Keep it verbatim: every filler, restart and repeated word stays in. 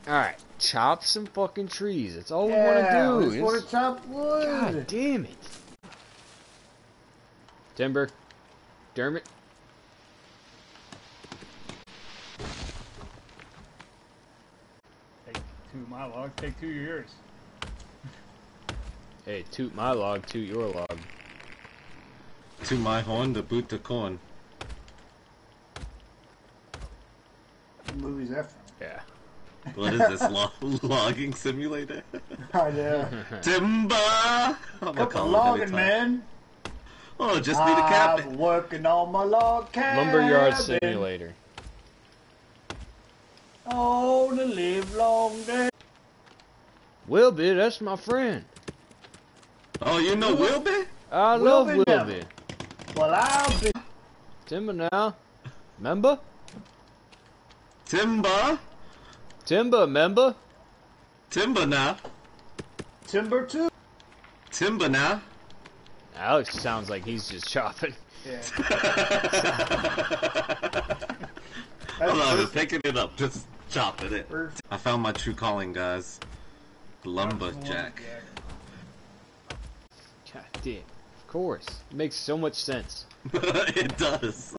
Alright, chop some fucking trees. That's all Yeah, we want to do. we just want to chop wood. God damn it. Timber. Dermot. Take two of my logs, take two of yours. Hey, toot my log, toot your log. To my horn, to boot the corn. What movie is that from? Yeah. What is this, lo logging simulator? I know. Timber! I'm gonna Couple call it every logging, time. man. Oh, just need a I'm captain. working on my log cabin. Lumberyard Simulator. Oh, the live long day. Wilby, that's my friend. Oh, you know Wilby? I love Wilby never. Wilby. Well, I'll be. Timber now. Member? Timber? Timber, member? Timber now. Timber too. Timber now. Alex sounds like he's just chopping. Yeah. Hold on, just picking it up, just chopping it. Perfect. I found my true calling, guys. Lumberjack. God damn. Of course. It makes so much sense. It does.